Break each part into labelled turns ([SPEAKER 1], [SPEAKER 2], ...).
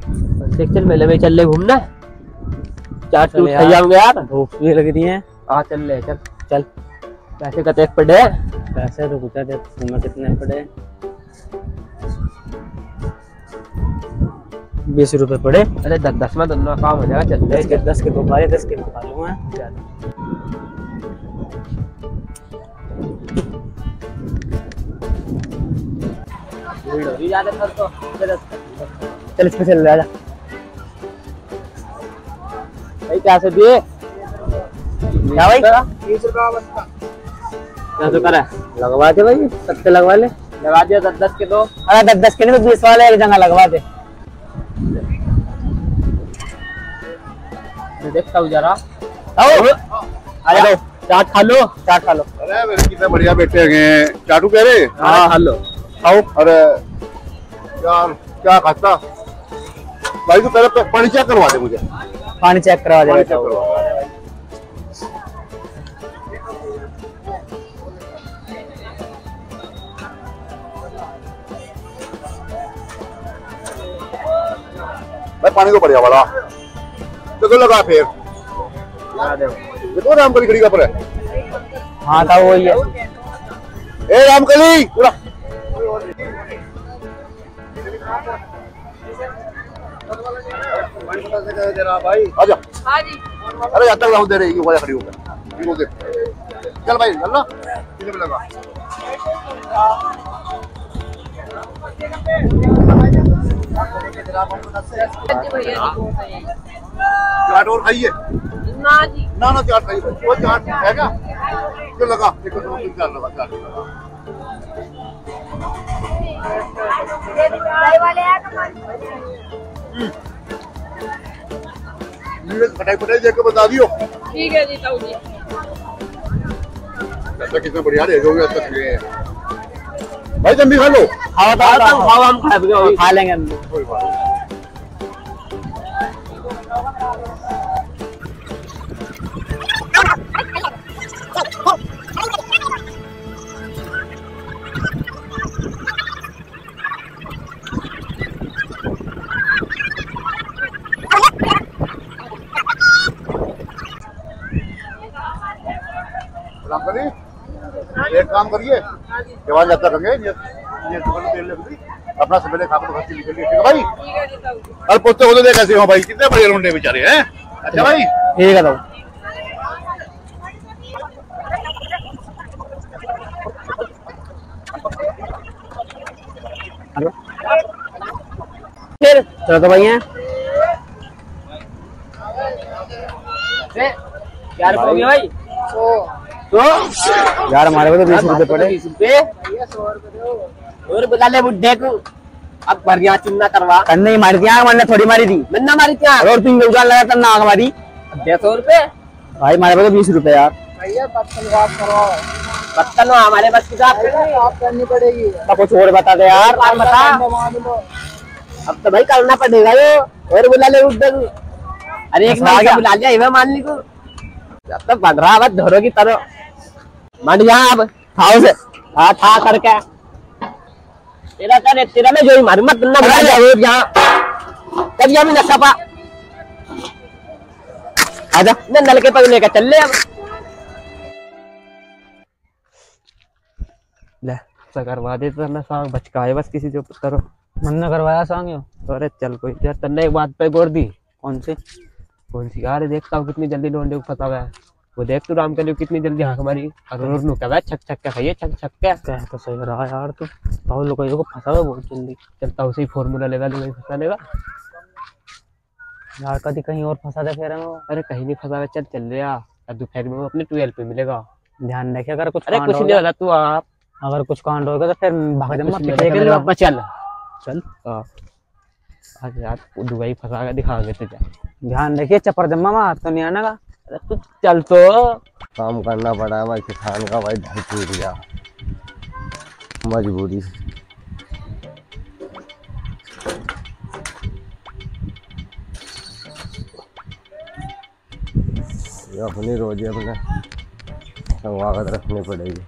[SPEAKER 1] चल मेले में चल ले घूमना, चाट चूट खाई जाऊंगे यार,
[SPEAKER 2] भूख भी लग रही है।
[SPEAKER 1] हाँ चल ले चल चल। पैसे कते पड़े?
[SPEAKER 2] पैसे तो पूछा थे तुम्हें कितने पड़े? 20 रुपए पड़े।
[SPEAKER 1] अरे 10 में दोनों काम हो जाएगा, चल ले।
[SPEAKER 2] 10 के 2 पाए, 10 के खा लूंगा। चल इसमें चल जा
[SPEAKER 1] भाई। क्या से दिए?
[SPEAKER 2] क्या भाई?
[SPEAKER 1] 20 रुपया बस्ता। क्या तो करा?
[SPEAKER 2] लगवा दे भाई, सबसे लगवा ले।
[SPEAKER 1] लगा दिया 10 के 2।
[SPEAKER 2] अरे 10 के नहीं तो 20 वाले एक जगह लगवा दे।
[SPEAKER 1] मैं देखता हूँ जरा। आ जाओ, चाट खा लो, चाट खा लो।
[SPEAKER 3] अरे मेरे कितने बढ़िया बैठे हैं, चाटू कह रहे?
[SPEAKER 1] हाँ खा लो,
[SPEAKER 3] खाओ। अरे यार क्या खाता भाई, तो पहले पानी चेक करवा दे मुझे।
[SPEAKER 2] पानी चेक करवा दे।
[SPEAKER 3] भाई पानी तो बढ़िया वाला तो लगा फिर देखो रामकली खड़ी का पर है।
[SPEAKER 2] हाँ था वही है।
[SPEAKER 3] ए रामकली पूरा भाई आजा। हाँ जी। अरे याद तक दे रही है खड़ी होकर। चल भाई चल ना, कितने में लगा? चाट और खाइए
[SPEAKER 4] ना जी,
[SPEAKER 3] ना चाट खाइए। वो चाट है क्या? क्यों लगा? देखो 2-3 लगा चाट खटाई फटाई देकर बता दियो।
[SPEAKER 4] ठीक है जी ताऊ जी।
[SPEAKER 3] कितने बढ़िया दे दोगे भाई, तुम भी खा लो।
[SPEAKER 1] खाओ, हम
[SPEAKER 2] खा लेंगे।
[SPEAKER 3] एक काम करिए, जवान जाता रहेंगे अपना सवेरे खा कर घर से निकलिए, ठीक है भाई? और पोते को तो देख कैसे हो भाई, कितने बड़े लौंडे बेचारे हैं। अच्छा भाई
[SPEAKER 2] ठीक है। फिर चलो तो भैया
[SPEAKER 1] क्या रुपये भाई?
[SPEAKER 2] तो यार हमारे को तो 20 रुपए पड़े।
[SPEAKER 1] 20 रुपए और बुला ले बुड्ढे को। अब बढ़िया चुनना करवा
[SPEAKER 2] करने ही मारी थी आग, मैंने थोड़ी मारी थी।
[SPEAKER 1] मैंने मारी क्या?
[SPEAKER 2] और तुम उजान लगा तब ना आग मारी।
[SPEAKER 1] 150 रुपए
[SPEAKER 2] भाई हमारे को तो 20 रुपए यार।
[SPEAKER 1] भैया बत्तन हमारे बस की बात आप करनी पड़ेगी।
[SPEAKER 2] तो कुछ और बता दे यार।
[SPEAKER 1] बता। अब तो भाई करना पड़ेगा यो। और बुला ले बुड्ढे को। अरे एक बार बुला लिया इवे मान ली को। अब तो बन रहा बस धोरो की तरह मंड जा। अब खाओ से हाँ था करके तेरा करे तेरा में जो मारू मत ना बुला जा रोज यहाँ कभी भी न सपा आजा न नल के पग लेकर चल ले। अब ले करवा दे तो ना सांग बचकाए बस किसी जो करो
[SPEAKER 2] मन न करवाया सांग।
[SPEAKER 1] अरे चल कोई यार तन्ने एक बात पे गौर दी।
[SPEAKER 2] कौन सी
[SPEAKER 1] यार देखता हूँ कितनी जल्दी लोंडे को फंसा हुआ है। वो देख तू राम के लिए कितनी जल्दी हाँक मारी और नु क्या छक छक के खाइए छक छक के
[SPEAKER 2] कह तो सही रहा यार। तू बहुत लोगों को फंसा हुआ बहुत जल्दी।
[SPEAKER 1] चलता उसी फॉर्मूला लेगा तो वही फंसा लेगा
[SPEAKER 2] यार। कभी कहीं और फंसा दे फिर।
[SPEAKER 1] अरे कहीं नहीं फंसा चल चल रहा अब दोपहर में वो अपने 12 पे मिलेगा।
[SPEAKER 2] ध्यान रखे अगर कुछ
[SPEAKER 1] अरे कुछ नहीं होगा तू आप
[SPEAKER 2] अगर कुछ कांड होगा तो फिर भाग जा मत
[SPEAKER 1] चल
[SPEAKER 2] चल
[SPEAKER 1] आज यार दुबई फंसा के दिखाओगे तुझे।
[SPEAKER 2] ध्यान रखिए चपर जम्मा में तो नहीं आना का।
[SPEAKER 1] अरे तू चल तो
[SPEAKER 3] काम करना पड़ा है भाई, किसान का भाई ढल टूट गया मजबूरी से। अपनी रोजी अपने संभाल कर रखनी पड़ेगी।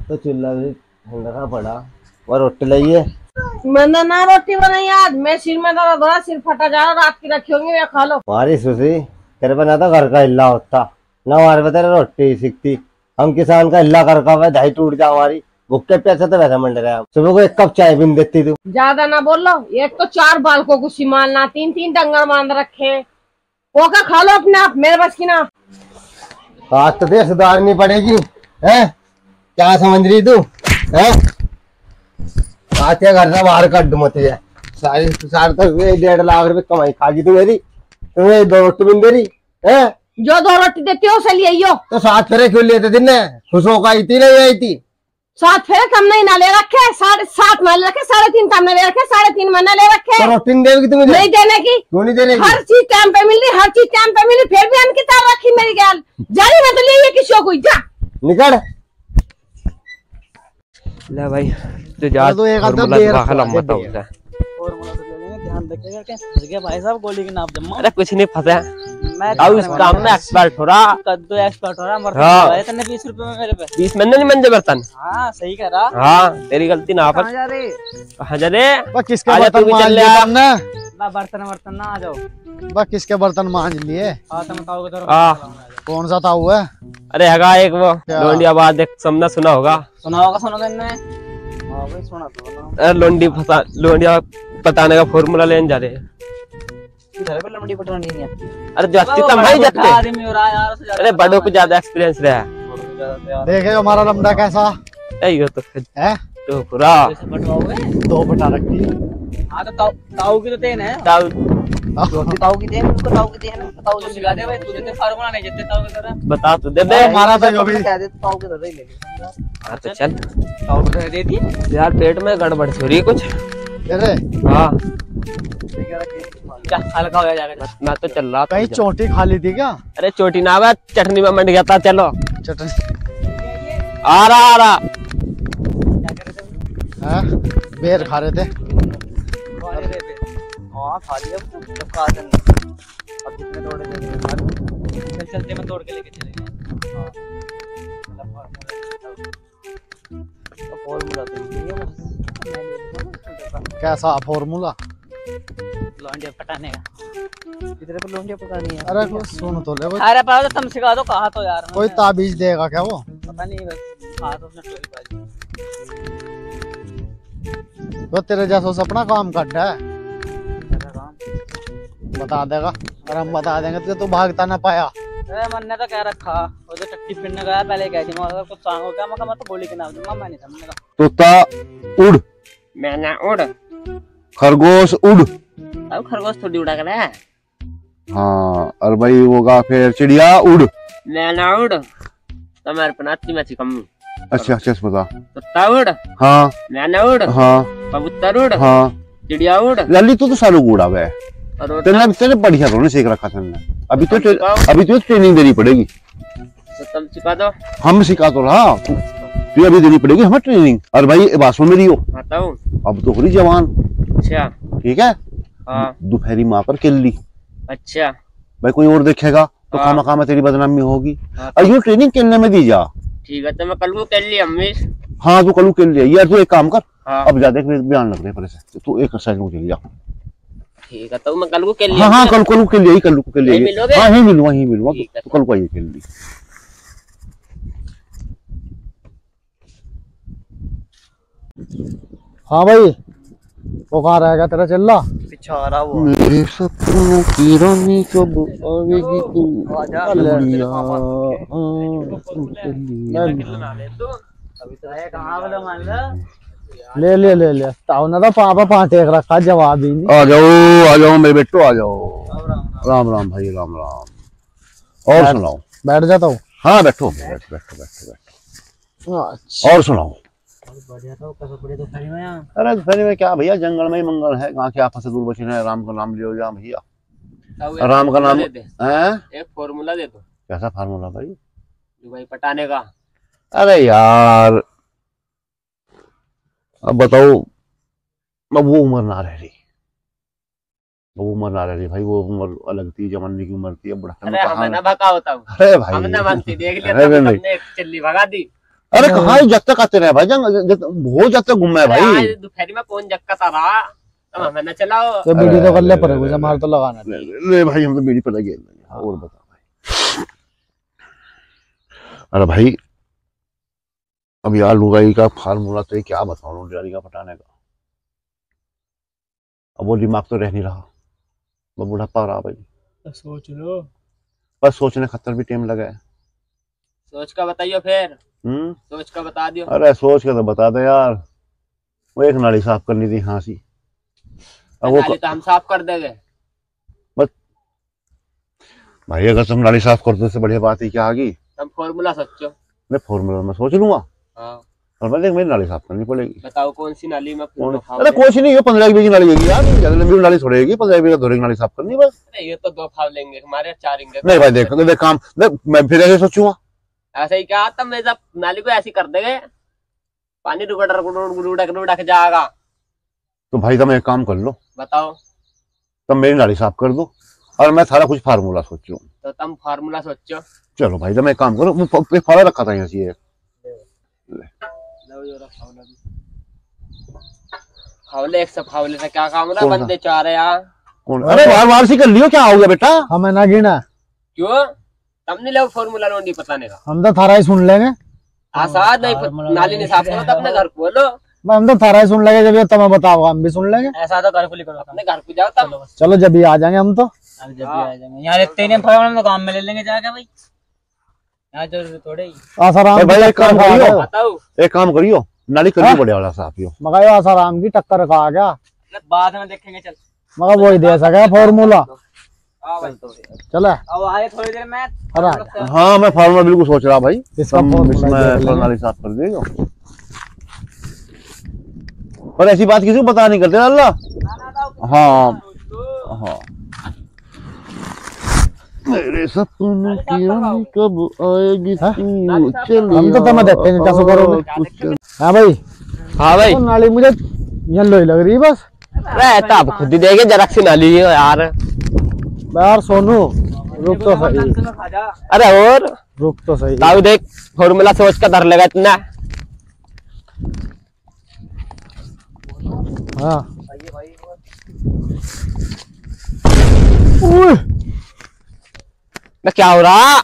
[SPEAKER 2] तो चूल्हा भी ठंडा पड़ा और रोटी लाइए।
[SPEAKER 4] मैंने ना रोटी बनाई आज, मैं सिर में दर्द हो रहा, सिर फटा जा रहा, रात की रखी होंगी, मैं खा लो।
[SPEAKER 2] हमारी सुशी तेरे बना था घर का हिल्ला होता ना, हमारे बता रोटी सीखती। हम किसान का हिल्ला कर का दही टूट जा हमारी, भुक्के प्यासे तो वैसा मंड रहे। सुबह को 1 कप चाय भी नहीं देती तू।
[SPEAKER 4] ज्यादा ना बोल लो, एक तो 4 बालकों को संभालना, 3-3 डंगर बांध रखे, वो का खा लो अपने आप, मेरे बस की ना।
[SPEAKER 2] आज तो देर सुधारनी पड़ेगी है, क्या समझ रही तू है? आज के घर से बाहर कट मत है सारी सारे तक 1.5 लाख रुपए कमाई खागी तू मेरी, तुम्हें 2 रोटी भी दे रही है।
[SPEAKER 4] जो 2 रोटी देती हो उसे लिए यो।
[SPEAKER 2] तो 7 फेरे क्यों लेते दिन ने? खुश होकर आई थी नहीं आई थी?
[SPEAKER 4] 7 फेरे कम नहीं ना ले रखे, 7.5 में ले रखे, 3.5 कम ले रखे, 3.5 में ले रखे।
[SPEAKER 2] तो रोटी नहीं देगी तुम्हें?
[SPEAKER 4] नहीं देने की।
[SPEAKER 2] क्यों नहीं देने की?
[SPEAKER 4] हर चीज टाइम पे मिल रही, हर चीज टाइम पे मिली, फिर भी अन किताब रखी मेरी गैल जारी में तो लिए किसी को जा
[SPEAKER 2] निकल
[SPEAKER 1] ले भाई तो जा
[SPEAKER 2] तो एक आधा
[SPEAKER 1] फॉर्मूला
[SPEAKER 2] देर
[SPEAKER 1] बाहर लंबा था उसका।
[SPEAKER 5] फॉर्मूला तो ले लेंगे, ध्यान रखिएगा क्या फंस गया भाई साहब गोली के नाप जम्मा।
[SPEAKER 1] अरे कुछ नहीं फंसा,
[SPEAKER 5] मैं
[SPEAKER 1] अब इस काम में एक्सपर्ट हो रहा।
[SPEAKER 5] कद्दू एक्सपर्ट हो रहा, मर
[SPEAKER 1] हाँ।
[SPEAKER 5] गए तने 20 रुपए में मेरे पे।
[SPEAKER 1] 20 में नहीं मंजे बर्तन।
[SPEAKER 5] हाँ सही कह रहा।
[SPEAKER 1] हाँ तेरी गलती ना पर।
[SPEAKER 5] कहाँ जा रहे?
[SPEAKER 1] कहाँ जा रे?
[SPEAKER 2] किसके
[SPEAKER 1] आजा तू
[SPEAKER 2] बर्तन
[SPEAKER 1] भी
[SPEAKER 2] मांज
[SPEAKER 1] चल
[SPEAKER 2] लिए
[SPEAKER 1] ले।
[SPEAKER 2] तुमने?
[SPEAKER 5] बर्तन ना आ जाओ।
[SPEAKER 2] किसके बर्तन मांज लिए?
[SPEAKER 5] हाँ तो बताओ किधर।
[SPEAKER 1] हाँ।
[SPEAKER 2] कौन सा था हुआ?
[SPEAKER 1] अरे हैगा एक वो लोंडिया बात एक समझा सुना होगा।
[SPEAKER 5] सुना होगा, सुनो तुमने? हाँ भाई सुना तो ना।
[SPEAKER 1] अरे लोंडिया पताने का फॉर्मूला लेने जा रहे हैं।
[SPEAKER 5] इधर पे लंबी पटवानी नहीं है।
[SPEAKER 1] अरे जाती तो भाई जाते।
[SPEAKER 5] आदमी हो रहा है यार,
[SPEAKER 1] अरे बड़ों को ज्यादा एक्सपीरियंस रहा है।
[SPEAKER 2] देखे हमारा लमड़ा कैसा
[SPEAKER 1] यही तो फिर
[SPEAKER 2] है?
[SPEAKER 1] तो पूरा
[SPEAKER 5] बटवाओगे
[SPEAKER 2] 2 बटा रखी।
[SPEAKER 5] हाँ तो ताऊ की तो देन है।
[SPEAKER 1] ताऊ
[SPEAKER 5] ताऊ की देन, उनको ताऊ की देन, ताऊ जो सिखा दे भाई, तू देते फार्मूला नहीं जते ताऊ की तरह।
[SPEAKER 1] बता तू दे दे।
[SPEAKER 2] हमारा तो जो भी
[SPEAKER 5] कह दे ताऊ की तरह ही ले ले।
[SPEAKER 1] हाँ तो चल
[SPEAKER 5] ताऊ की तरह दे दी
[SPEAKER 1] यार, पेट में गड़बड़ हो रही है कुछ।
[SPEAKER 2] अरे
[SPEAKER 1] हाँ
[SPEAKER 5] जा हल्का हो जाएगा।
[SPEAKER 1] मैं तो चल रहा था।
[SPEAKER 2] कहीं चोटी खा ली थी क्या?
[SPEAKER 1] अरे चोटी ना बा, चटनी में मंड गया था। चलो
[SPEAKER 2] चटनी
[SPEAKER 1] आ रहा
[SPEAKER 2] है? बेर खा रहे थे।
[SPEAKER 5] हाँ खा लिया तो खा देना। अब कितने तोड़े थे? चलते में तोड़ के लेके चले गए। तो फॉर्मूला तो यही है बस।
[SPEAKER 2] कैसा फॉर्मूला?
[SPEAKER 5] लौंडिया पटाने का। किधर पे लौंडिया पटानी है?
[SPEAKER 2] अरे कुछ सुन तो ले,
[SPEAKER 5] अरे पाओ तो तुम सिखा दो, कहा तो यार।
[SPEAKER 2] कोई ताबीज देगा क्या वो?
[SPEAKER 5] पता नहीं बस कहा तो उसने टोली बाजी।
[SPEAKER 2] तो तेरे जैसा सपना काम कर रहा है, बता देगा। और हम बता देंगे तो तू भागता ना पाया।
[SPEAKER 5] अरे मन ने तो कह रखा, वो जो टट्टी फिरने गया पहले कह दी, मगर कुछ सांग हो गया, मगर मैं तो गोली के नाम दूंगा, मैं नहीं समझने का।
[SPEAKER 3] तोता उड़,
[SPEAKER 1] मैंने उड़।
[SPEAKER 3] खरगोश उड़।
[SPEAKER 1] अब खरगोश थोड़ी उड़ा कर है।
[SPEAKER 3] हाँ और भाई होगा फिर चिड़िया उड़।
[SPEAKER 1] मैंने उड़ तुम्हारे पनाती में कम।
[SPEAKER 3] अच्छा अच्छा बता।
[SPEAKER 1] कुत्ता उड़।
[SPEAKER 3] हाँ
[SPEAKER 1] मैंने उड़।
[SPEAKER 3] हाँ
[SPEAKER 1] कबूतर उड़।
[SPEAKER 3] हाँ
[SPEAKER 1] चिड़िया उड़।
[SPEAKER 3] लल्ली तू तो सालों को उड़ा हुआ है।
[SPEAKER 1] और
[SPEAKER 3] तेने बढ़िया तो नहीं सीख रखा तेने। अभी तो ट्रेनिंग देनी पड़ेगी।
[SPEAKER 1] तो तुम सिखा दो।
[SPEAKER 3] हम सिखा तो रहा, तू अभी देनी पड़ेगी हमें ट्रेनिंग। और भाई बात सुन मेरी हो,
[SPEAKER 1] बताओ।
[SPEAKER 3] अब तो हो रही जवान,
[SPEAKER 1] अच्छा।
[SPEAKER 3] ठीक है?
[SPEAKER 1] हाँ।
[SPEAKER 3] दोपहरी माँ पर किल ली।
[SPEAKER 1] अच्छा।
[SPEAKER 3] भाई कोई और देखेगा तो
[SPEAKER 1] हाँ।
[SPEAKER 3] खामा खामा तेरी बदनामी होगी।
[SPEAKER 1] हाँ।
[SPEAKER 3] और ये ट्रेनिंग खेलने में दी जा।
[SPEAKER 1] ठीक है तो मैं कल को कर लिया अम्मी।
[SPEAKER 3] हाँ तू कल खेल लिया यार। तू एक काम कर,
[SPEAKER 1] हाँ।
[SPEAKER 3] अब ज्यादा बयान लग रहे हैं से, तू एक साइड में चल जा।
[SPEAKER 1] ठीक है तो मैं कल को कर लिया।
[SPEAKER 3] हाँ हाँ कल को खेल लिया, कल को खेल
[SPEAKER 1] यहीं
[SPEAKER 3] लिया।
[SPEAKER 1] मिलोगे?
[SPEAKER 3] हाँ यहीं मिलूंगा, यहीं मिलूंगा।
[SPEAKER 1] ठीक है।
[SPEAKER 3] तो कल को आइए खेल ली।
[SPEAKER 2] हाँ भाई, वो कहाँ रहेगा तेरा चिल्ला?
[SPEAKER 5] पीछा आ रहा वो।
[SPEAKER 3] मेरे सपनों की रानी कब आवेगी तू?
[SPEAKER 5] अभी तो है कहाँ वाला मान लो।
[SPEAKER 2] ले ले ले ले, ताऊ ने तो पापा 5 एक रखा, जवाब ही नहीं।
[SPEAKER 3] आ जाओ मेरे बेटो, आ जाओ। राम राम भाई, राम राम। और सुनाओ।
[SPEAKER 2] बैठ जाता हूँ।
[SPEAKER 3] हाँ बैठो बैठो बैठो बैठो बैठो। और सुनाओ।
[SPEAKER 5] बढ़िया था, कैसे पड़े तो खड़ी में यहाँ।
[SPEAKER 3] अरे दोपहर में क्या भैया, जंगल में ही मंगल है। कहाँ के आपस से दूर बचे हैं। राम का नाम लियो जा भैया, राम का नाम। हैं?
[SPEAKER 1] एक फॉर्मूला दे दो।
[SPEAKER 3] कैसा फार्मूला भाई?
[SPEAKER 1] जो भाई पटाने का।
[SPEAKER 3] अरे यार अब बताओ, अब वो उम्र ना रह रही, वो उम्र ना रह रही भाई। वो उम्र अलग थी, जवानी की उम्र थी। अब बुढ़ापे में
[SPEAKER 1] अरे हमें ना भगा होता हूँ।
[SPEAKER 3] अरे भाई
[SPEAKER 1] हम ना मानती, देख लिया
[SPEAKER 3] अरे
[SPEAKER 1] तो
[SPEAKER 3] नहीं।
[SPEAKER 1] हमने चिल्ली भगा दी।
[SPEAKER 3] अरे कहाँ जब तक आते रहे भाई बहुत जब तक घूम है भाई।
[SPEAKER 1] दोपहर में कौन जक्का था रहा तो हमें न चलाओ
[SPEAKER 2] तो बीड़ी तो कर ले पर हमारे तो लगाना
[SPEAKER 3] ले भाई हम तो बीड़ी पर लगे। और बता भाई। अरे भाई अब यार लुगाई का फार्मूला तो क्या बताऊं लुगाई का पटाने का। अब वो दिमाग तो रह नहीं रहा, वो बुढ़ापा रहा भाई।
[SPEAKER 5] तो सोच लो।
[SPEAKER 3] बस सोचने खतर भी टाइम लगा है।
[SPEAKER 1] सोच का बताइयो फिर। सोच का बता दियो।
[SPEAKER 3] अरे सोच के तो बता दे यार। वो एक नाली साफ करनी थी हाँसी, अब वो
[SPEAKER 1] नाली तो हम साफ कर देंगे।
[SPEAKER 3] बस भाई अगर तुम नाली साफ कर दो उससे बढ़िया बात ही क्या आगी।
[SPEAKER 1] तुम फॉर्मूला सोचो।
[SPEAKER 3] मैं फॉर्मूला में सोच लूंगा।
[SPEAKER 1] हाँ
[SPEAKER 3] और मैं देख मेरी नाली साफ करनी पड़ेगी।
[SPEAKER 1] बताओ कौन सी नाली में
[SPEAKER 3] अरे कुछ नहीं है 15 की नाली होगी यार, ज्यादा लंबी नाली छोड़ेगी 15 की धोरेगी नाली साफ करनी बस।
[SPEAKER 1] ये तो 2 फाव लेंगे हमारे 4 इंगे।
[SPEAKER 3] नहीं भाई देख काम मैं फिर ऐसे सोचूंगा।
[SPEAKER 1] ऐसा ही क्या तब मैं जब नाली को ऐसी कर देंगे पानी रुड़क जाएगा।
[SPEAKER 3] तो भाई तुम एक काम कर लो,
[SPEAKER 1] बताओ।
[SPEAKER 3] तुम मेरी नाली साफ कर दो और मैं सारा कुछ फार्मूला सोचूं।
[SPEAKER 1] तो तुम फार्मूला सोचो।
[SPEAKER 3] चलो भाई तुम एक काम करो, वो फावड़ा रखा था यहाँ से
[SPEAKER 1] फावले एक सब फावले से क्या काम रहा
[SPEAKER 3] कौन सा?
[SPEAKER 1] बंदे 4 है यहाँ।
[SPEAKER 3] कौन? अरे वार सी कर लियो क्या हो गया बेटा।
[SPEAKER 2] हमें ना गिना
[SPEAKER 1] क्यों तुम नहीं लो फॉर्मूला नहीं बताने का।
[SPEAKER 2] हम तो थारा ही सुन लेंगे।
[SPEAKER 1] आसाद नहीं नाली नहीं साफ करो तो अपने घर को बोलो।
[SPEAKER 2] हम तो थारा ही सुन लेंगे, जब ये तुम्हें बताओ हम भी सुन लेंगे।
[SPEAKER 5] ऐसा तो घर को करो
[SPEAKER 1] अपने घर को जाओ तब।
[SPEAKER 2] चलो जब भी आ जाएंगे हम तो।
[SPEAKER 5] अब जब भी आ जाएंगे यहाँ देखते ही नहीं तो काम में ले लेंगे जाके भाई। यहाँ जो थोड़े ही
[SPEAKER 2] आसाराम
[SPEAKER 3] भाई एक काम करियो,
[SPEAKER 1] बताओ।
[SPEAKER 3] एक काम करियो नाली करियो बढ़िया वाला साफ यो।
[SPEAKER 2] मगर आसाराम की टक्कर खा गया,
[SPEAKER 5] बाद में देखेंगे। चल
[SPEAKER 2] मगर वही दे सके फॉर्मूला। चले
[SPEAKER 5] अब आए थोड़ी देर में।
[SPEAKER 2] अरे
[SPEAKER 3] हाँ मैं फार्मूला बिल्कुल सोच रहा भाई।
[SPEAKER 2] इसका
[SPEAKER 3] तुम
[SPEAKER 2] फॉर्मूला
[SPEAKER 3] इसमें
[SPEAKER 2] देख लेंगे।
[SPEAKER 3] नाली साफ कर देगा। पर ऐसी बात किसी को पता नहीं करते अल्लाह। हाँ हाँ मेरे सपनों की रानी कब आएगी तू चली
[SPEAKER 2] हम तो तुम्हें देखते हैं कैसे करोगे। हाँ भाई
[SPEAKER 1] हाँ भाई
[SPEAKER 2] तो नाली मुझे येलो ही लग रही है बस।
[SPEAKER 1] रहता आप खुद ही देखे जरा सी नाली है यार।
[SPEAKER 2] यार सोनू रुक तो सही,
[SPEAKER 1] अरे और
[SPEAKER 2] रुक तो सही।
[SPEAKER 1] ताऊ देख फॉर्मूला सोच का धर लेगा इतना।
[SPEAKER 2] हाँ
[SPEAKER 1] क्या हो रहा।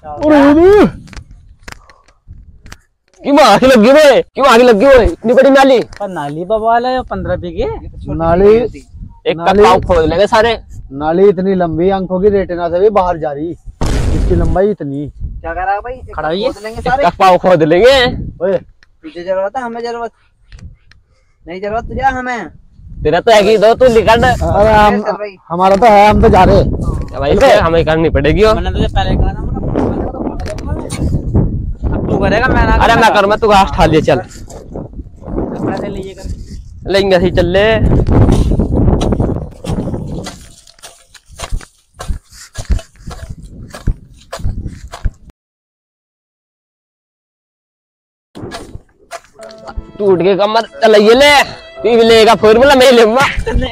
[SPEAKER 1] क्यों आग लगी हुई, क्यों आग लगी हुई इतनी बड़ी नाली।
[SPEAKER 5] पर नाली बवाल है 15 बीघे।
[SPEAKER 2] नाली
[SPEAKER 1] एक
[SPEAKER 2] नाली-
[SPEAKER 1] कपाव खोद लेंगे सारे।
[SPEAKER 2] नाली इतनी लंबी आंखों की रेटिना से भी बाहर जा रही, इसकी लंबाई इतनी।
[SPEAKER 5] क्या कर रहा भाई। खड़ा हुई लेंगे
[SPEAKER 1] एक कपाव खोद लेंगे।
[SPEAKER 2] ओए
[SPEAKER 5] तुझे जरूरत है, हमें जरूरत नहीं। जरूरत तुझे हमें।
[SPEAKER 1] तेरा तो है कि दो तू निकल।
[SPEAKER 2] अरे हमारा तो है, हम तो जा रहे।
[SPEAKER 1] भाई हमें करनी पड़ेगी।
[SPEAKER 5] मैंने तुझे पहले कहा था अब तू करेगा। मैं ना
[SPEAKER 1] अरे मैं करूँ, मैं तू घास ठा लिए चल
[SPEAKER 5] पैसे लीजिए कर।
[SPEAKER 1] लेंगे ऐसे ही चल ले। टूट के कमर चलाइए ले। तू भी लेगा फॉर्मूला मैं लूंगा।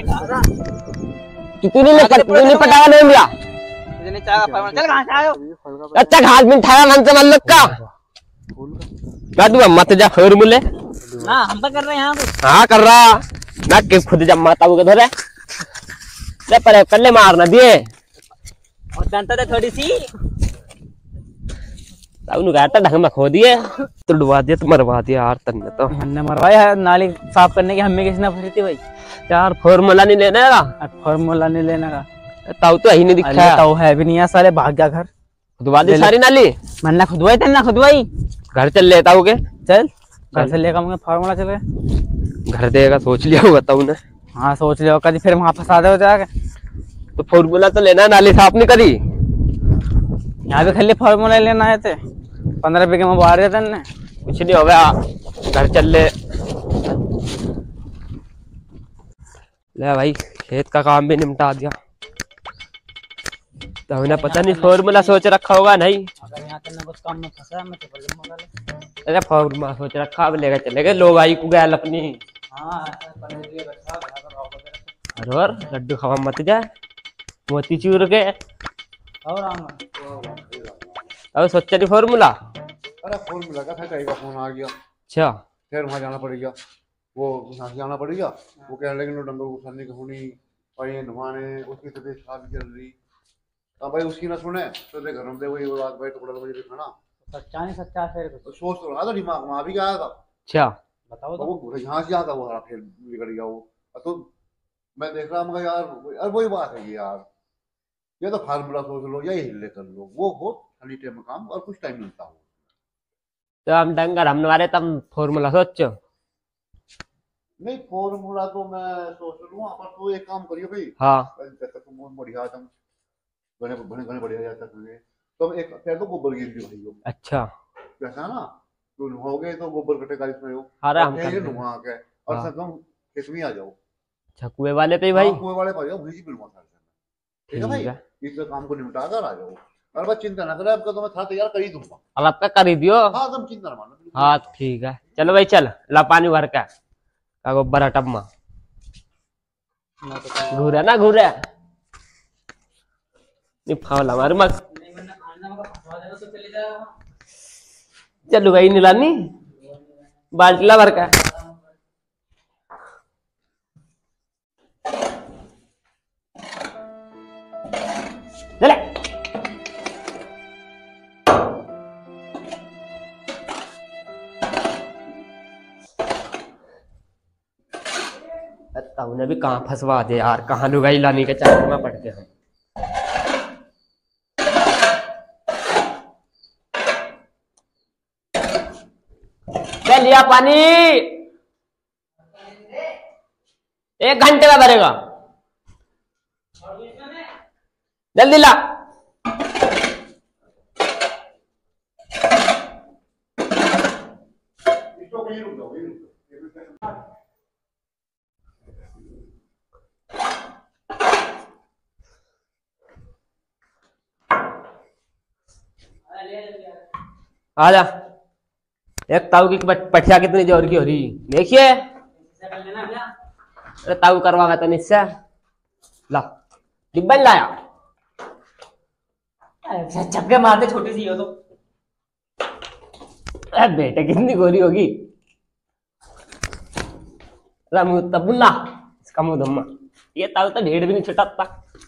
[SPEAKER 1] तू नहीं पटावा नहीं लिया।
[SPEAKER 5] तुझे चाह का चल कहां से आयो।
[SPEAKER 1] अच्छा घास में ठाया मन से मन का क्या तू मत जा फॉर्मूले।
[SPEAKER 5] हां हम तो कर रहे हैं यहां पे।
[SPEAKER 1] हाँ कर रहा ना कि खुद जब माता के धरे ले पर कल्ले मारना दिए
[SPEAKER 5] और डंटा दे थोड़ी सी।
[SPEAKER 1] अब नु कहता ढंग में खो दिए तो डुबा दिया तो मरवा दिया यार तन्ने तो।
[SPEAKER 5] हमने मरवाया है नाली साफ करने की। हमें किसने फरी थी भाई।
[SPEAKER 1] यार फॉर्मूला नहीं लेना है
[SPEAKER 5] अब फॉर्मूला नहीं लेने का।
[SPEAKER 1] ताऊ तो ही नहीं
[SPEAKER 5] अरे
[SPEAKER 1] दिखा।
[SPEAKER 5] ताऊ है भी नहीं है साले, भाग गया घर।
[SPEAKER 1] खुदवा दी सारी नाली।
[SPEAKER 5] मैंने खुदवाई तेना खुदवाई।
[SPEAKER 1] घर चल ले ताऊ के।
[SPEAKER 5] चल घर से लेकर मुझे फॉर्मूला चल गए।
[SPEAKER 1] घर देगा सोच लिया होगा ताऊ ने।
[SPEAKER 5] हाँ सोच लिया कभी फिर वहां फंसा दे जाके।
[SPEAKER 1] तो फॉर्मूला तो लेना, नाली साफ नहीं करी।
[SPEAKER 5] यहाँ भी खाली फॉर्मूला लेना आए थे। 15 बीघे में बाहर रहते ने।
[SPEAKER 1] कुछ नहीं होगा, घर चल ले। ले भाई खेत का काम भी निपटा दिया। तो उन्हें पता नहीं फॉर्मूला सोच रखा होगा नहीं।
[SPEAKER 5] अगर यहाँ तेना कुछ काम में फंसा मैं तो बड़ी मजा ले।
[SPEAKER 1] अरे फॉर्मूला सोच रखा, अब लेकर चले गए लोग आई को गैल अपनी।
[SPEAKER 5] हाँ
[SPEAKER 1] और लड्डू खावा मत जा मोती चूर के।
[SPEAKER 5] और
[SPEAKER 1] अब सोचा नहीं फॉर्मूला
[SPEAKER 3] अरे फोन मिला था, फिर कहीं का फोन आ गया,
[SPEAKER 1] अच्छा
[SPEAKER 3] फिर वहाँ जाना पड़ेगा, वो यहाँ से जाना पड़ेगा। वो कह रहे कि डंगर को करने की होनी और ये नवाने, उसकी तबीयत खराब चल रही। अब भाई उसकी ना सुने तो घर में दे वही बात भाई, टुकड़ा तो मुझे खाना
[SPEAKER 5] सच्चा नहीं सच्चा फिर कुछ
[SPEAKER 3] सोच तो रहा था, दिमाग में अभी आया था।
[SPEAKER 1] अच्छा
[SPEAKER 5] बताओ
[SPEAKER 3] तो
[SPEAKER 5] तो।
[SPEAKER 3] वो यहाँ से आता वो फिर बिगड़ गया वो। तो मैं देख रहा हूँ यार वही बात है कि यार ये तो फार्मूला सोच लो या ये हिले कर लो, वो हो खाली टाइम में काम और कुछ टाइम मिलता हो।
[SPEAKER 1] तो हम डंगर हम नवारे तब फॉर्मूला सोचो।
[SPEAKER 3] नहीं फॉर्मूला तो मैं सोच लूंगा, पर तू एक काम करियो भाई।
[SPEAKER 1] हाँ
[SPEAKER 3] तुम बहुत बढ़िया तुम घने घने घने बढ़िया जाता तुझे। तो एक फिर तो गोबर गिर दी भाई हो।
[SPEAKER 1] अच्छा
[SPEAKER 3] वैसा ना तू नुहाओगे तो गोबर कटेगा इसमें हो।
[SPEAKER 1] अरे हम
[SPEAKER 3] फिर
[SPEAKER 1] कर देंगे।
[SPEAKER 3] नुहा के और
[SPEAKER 1] हाँ।
[SPEAKER 3] सब तुम खेत में आ जाओ।
[SPEAKER 1] अच्छा कुएं वाले पे ही भाई।
[SPEAKER 3] हाँ, कुएं वाले पर जाओ, भूसी मिलवा सर से। ठीक है भाई, इस काम को निपटा कर आ जाओ। और बस चिंता ना करे, आपका तो मैं था तैयार कर ही दूंगा।
[SPEAKER 1] अब आपका कर ही दियो।
[SPEAKER 3] हाँ तुम चिंता ना मानो।
[SPEAKER 1] हाँ ठीक है चलो भाई चल ला पानी भर का गोबर टब में घूरे ना घूरे फावला मार मत चलो भाई नीलानी बाल्टीला भर का चले उन्हें भी कहाँ फंसवा दे यार, कहाँ लुगाई लाने के चक्कर में पड़ते हैं। चल लिया पानी 1 घंटे में भरेगा, जल्दी ला। आजा एक ताऊ की पठिया कितनी जोर की हो रही देखिए। अरे ताऊ करवा तो निश्चय ला डिब्बन लाया।
[SPEAKER 5] छक्के मारते छोटी सी हो तो।
[SPEAKER 1] अरे बेटे कितनी गोरी होगी रामू तबुल्ला इसका मुंह धम्मा। ये ताऊ तो ढेर भी नहीं छुटाता।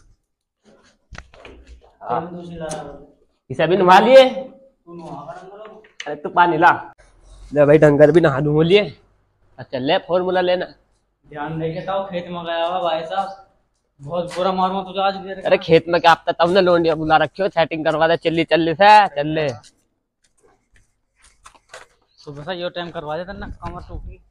[SPEAKER 1] इसे भी नहा लिए। अरे तू पानी ला ले भाई, डंगर भी नहा धो लिए। चल ले फॉर्मूला लेना।
[SPEAKER 5] ध्यान देके ताऊ खेत में गया हुआ भाई साहब, बहुत बुरा मारूंगा तुझे आज भी।
[SPEAKER 1] अरे खेत में क्या आपने तब ने लोंडिया बुला रखी हो, सेटिंग करवा दे चल्ली चल्ली से चल ले।
[SPEAKER 5] सुबह से यो टाइम करवा देता ना, कमर टूटी।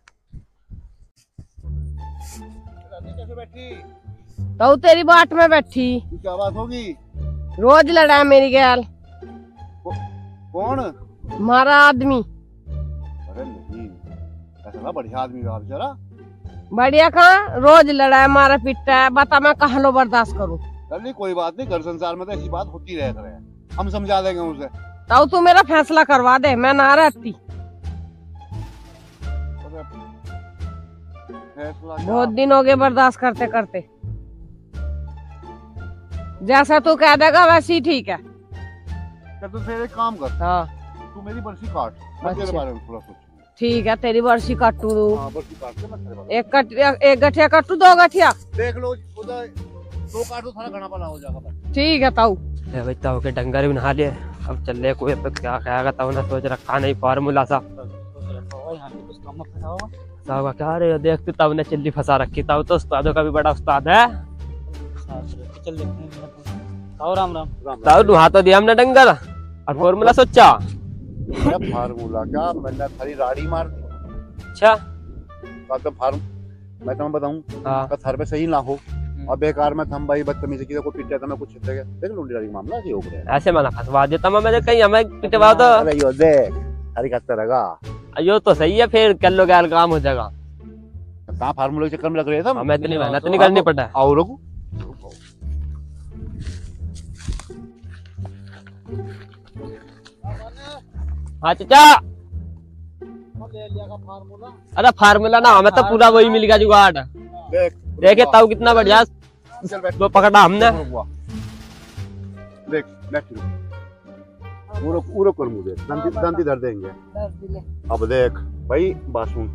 [SPEAKER 3] कैसे बैठी?
[SPEAKER 4] तो तेरी बाट में बैठी
[SPEAKER 3] क्या बात होगी?
[SPEAKER 4] रोज लड़ा मेरी गैल।
[SPEAKER 3] कौन?
[SPEAKER 4] मारा आदमी।
[SPEAKER 3] अरे नहीं, ऐसा ना बढ़िया आदमी था बेचारा।
[SPEAKER 4] बढ़िया कहाँ, रोज लड़ा है मारा पीटता है, बता मैं कहाँ लो बर्दाश्त करूँ।
[SPEAKER 3] नहीं कोई बात नहीं, घर संसार में तो ऐसी बात होती रहती है, हम समझा देंगे उसे।
[SPEAKER 4] तो तू मेरा फैसला करवा दे, मैं ना रहती। बहुत दिन हो गए बर्दाश्त करते करते। जैसा तू कह देगा वैसे ही ठीक है।
[SPEAKER 3] तो फिर एक काम कर,
[SPEAKER 4] हाँ
[SPEAKER 3] तू मेरी बरसी काट, मैं तेरे बारे में थोड़ा सोचूंगा।
[SPEAKER 4] ठीक है, तेरी बरसी काटू दू।
[SPEAKER 3] हाँ बरसी काट के मैं तेरे बारे में।
[SPEAKER 4] एक गठिया काटू, 2 गठिया
[SPEAKER 3] देख लो उधर 2 काट तो सारा घना पड़ा हो जाएगा।
[SPEAKER 4] ठीक है ताऊ।
[SPEAKER 1] भाई ताऊ के डंगर भी नहा लिए, अब चल ले कोई पे क्या कहेगा। ताऊ ने सोच रखा नहीं फॉर्मूला सा ताऊ का क्या रे देख तू, ताऊ ने चिल्ली फंसा रखी। ताऊ तो उस्तादों का भी बड़ा उस्ताद है।
[SPEAKER 5] चल देखते हैं। ताऊ राम राम।
[SPEAKER 1] ताऊ नहा तो दिया हमने डंगर और फॉर्मूला सोचा।
[SPEAKER 3] फार्मूला क्या, मैंने खाली राड़ी मार दी।
[SPEAKER 1] अच्छा
[SPEAKER 3] तो फार्म मैं तुम्हें बताऊं,
[SPEAKER 1] हाँ
[SPEAKER 3] थर पे सही ना हो और बेकार में थम भाई बदतमीजी की को पिटा था, मैं कुछ देख देख लूंगी राड़ी मामला ये हो गया।
[SPEAKER 1] ऐसे मना फंसवा देता मैं कहीं हमें पिटवा दो।
[SPEAKER 3] अरे यो देख हरी खत्ता रहेगा।
[SPEAKER 1] यो तो सही है, फिर कर लो गैर काम हो जाएगा।
[SPEAKER 3] कहाँ फार्मूले के चक्कर में लग रहे थे हम।
[SPEAKER 1] हमें इतनी मेहनत नहीं करनी पड़ा है।
[SPEAKER 3] और लोग
[SPEAKER 1] हाँ चाचा अरे फार्मूला ना हमें तो पूरा वही मिल गया जुगाड़। देखे ताऊ कितना बढ़िया वो पकड़ा हमने।
[SPEAKER 3] देख बैठ पूरा पूरा कर मुझे दंती धर देंगे। अब देख भाई बात सुन,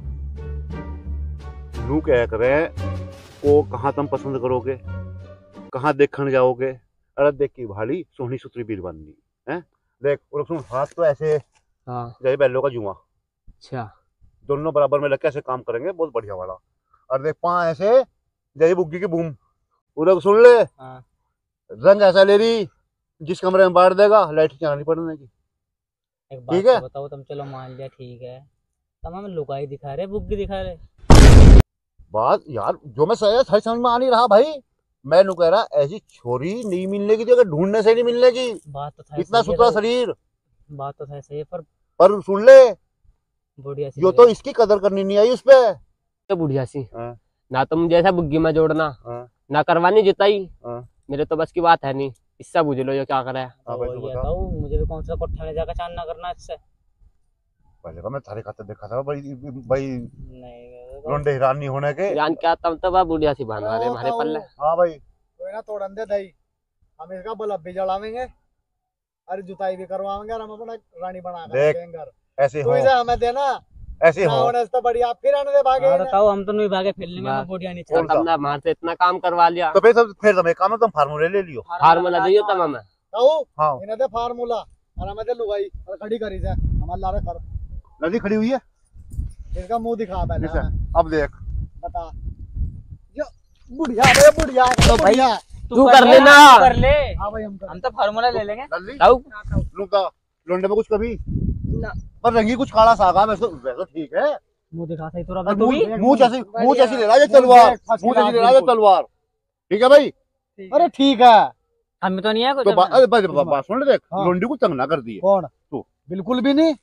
[SPEAKER 3] नू क्या करे को कहाँ तुम पसंद करोगे, कहाँ देखने जाओगे। अरे देख की भाली सोहनी सुथरी बीर बननी है। देख और सुन, हाथ तो ऐसे
[SPEAKER 1] हाँ
[SPEAKER 3] जैसे बैलों का जुआ,
[SPEAKER 1] अच्छा
[SPEAKER 3] दोनों बराबर में लग के ऐसे काम करेंगे, बहुत बढ़िया वाला। और देख पाँव ऐसे जैसे बुग्गी की बूम, पूरा सुन ले।
[SPEAKER 5] हाँ।
[SPEAKER 3] रंग ऐसा ले रही जिस कमरे में बांट देगा लाइट चलानी पड़ने की।
[SPEAKER 5] एक बात
[SPEAKER 3] ठीक है?
[SPEAKER 5] तो बताओ, तुम चलो मान लिया ठीक है, तुम हमें लुगाई दिखा रहे बुग्गी दिखा रहे।
[SPEAKER 3] बात यार जो मैं सही समझ में आ नहीं रहा भाई। मैं नु कह रहा ऐसी छोरी नहीं मिलने की, जगह ढूंढने से नहीं मिलने की।
[SPEAKER 5] बात तो था
[SPEAKER 3] इतना
[SPEAKER 5] सही है,
[SPEAKER 3] सुथरा शरीर,
[SPEAKER 5] बात तो था सही है,
[SPEAKER 3] पर सुन ले
[SPEAKER 5] बुढ़िया सी
[SPEAKER 3] जो
[SPEAKER 5] लग
[SPEAKER 3] तो
[SPEAKER 5] रही
[SPEAKER 3] इसकी कदर करनी नहीं आई उस पे।
[SPEAKER 1] तो बुढ़िया सी
[SPEAKER 3] हाँ,
[SPEAKER 1] ना, तो मुझे ऐसा बुग्गी में जोड़ना
[SPEAKER 3] हाँ,
[SPEAKER 1] ना करवानी जुताई,
[SPEAKER 3] हाँ।
[SPEAKER 1] मेरे तो बस की बात है नहीं। इससे बुझ लो ये क्या करे।
[SPEAKER 3] हाँ भाई, तो
[SPEAKER 5] ये
[SPEAKER 3] बता।
[SPEAKER 5] बताओ मुझे भी कौन सा कोठा में जाकर चांदना करना है इससे।
[SPEAKER 3] पहले का मैं थारे खाते देखा था भाई, भाई
[SPEAKER 5] नहीं
[SPEAKER 3] लोंडे हिरानी होने के।
[SPEAKER 1] जान क्या तब तो बा बुढ़िया सी बांध रहे हमारे पल्ले।
[SPEAKER 3] हाँ भाई,
[SPEAKER 2] कोई ना तोड़न दे दही, हम इसका बल्ब भी जलावेंगे और जुताई भी करवाएंगे और हम अपना रानी बना कर
[SPEAKER 3] देख,
[SPEAKER 2] रखेंगे।
[SPEAKER 3] ऐसे
[SPEAKER 2] तू
[SPEAKER 3] हो,
[SPEAKER 2] इसे हमें देना,
[SPEAKER 3] ऐसे
[SPEAKER 2] ना
[SPEAKER 3] हो।
[SPEAKER 2] होने से तो बढ़िया फिर आने दे भागे।
[SPEAKER 5] बताओ, हम तो नहीं भागे फिर लेंगे,
[SPEAKER 1] वाह।
[SPEAKER 5] मैं बुढ़िया नहीं
[SPEAKER 3] कौन सा?
[SPEAKER 1] तुमने हमारे से इतना काम करवा लिया,
[SPEAKER 3] तो फिर तुम एक काम है, तुम फार्मूले ले लियो।
[SPEAKER 1] फार्मूला दियो तब हमें।
[SPEAKER 2] कहू
[SPEAKER 3] हाँ,
[SPEAKER 2] इन्हें दे फार्मूला और हमें दे लुगाई और खड़ी करी से हमारे लारे कर।
[SPEAKER 3] नदी खड़ी हुई है।
[SPEAKER 2] इसका मुंह दिखा पहले
[SPEAKER 3] जैसे,
[SPEAKER 2] हमें,
[SPEAKER 3] अब देख
[SPEAKER 2] बता। यो बुढ़िया रे बुढ़िया
[SPEAKER 5] तो भाई
[SPEAKER 2] बुढ़िया।
[SPEAKER 1] तू कर लेना।
[SPEAKER 5] कर ले,
[SPEAKER 2] हाँ भाई हम कर।
[SPEAKER 5] हम तो फार्मूला ले लेंगे।
[SPEAKER 3] लल्ली
[SPEAKER 1] ताऊ
[SPEAKER 3] लुका लोंडे में कुछ कभी पर रंगी कुछ काला सागा, वैसे ठीक है।
[SPEAKER 5] मुंह दिखा सही तो
[SPEAKER 3] और
[SPEAKER 5] तू भी।
[SPEAKER 3] मुंह जैसी ले रहा है तलवार, मुंह जैसी ले रहा है तलवार। ठीक है भाई।
[SPEAKER 2] अरे ठीक है।
[SPEAKER 5] हमें तो नहीं है कुछ।
[SPEAKER 3] तो
[SPEAKER 5] हमें।
[SPEAKER 3] बात सुन ले, देख
[SPEAKER 2] हाँ।
[SPEAKER 3] लोंडी को तंग ना कर दी है।
[SPEAKER 2] कौन
[SPEAKER 3] तू।
[SPEAKER 2] बिल्कुल भी नहीं,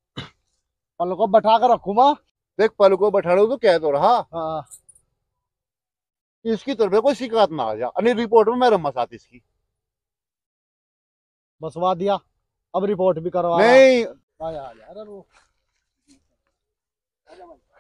[SPEAKER 2] पल को बैठा कर रखू माँ।
[SPEAKER 3] देख पल को बैठा लो तो कह तो रहा
[SPEAKER 2] हाँ
[SPEAKER 3] इसकी तरफ से कोई शिकायत ना आ जा, अनिल रिपोर्ट में मैं रम्मा साथ इसकी
[SPEAKER 2] बसवा दिया, अब रिपोर्ट भी करवा।
[SPEAKER 3] नहीं।
[SPEAKER 2] यार वो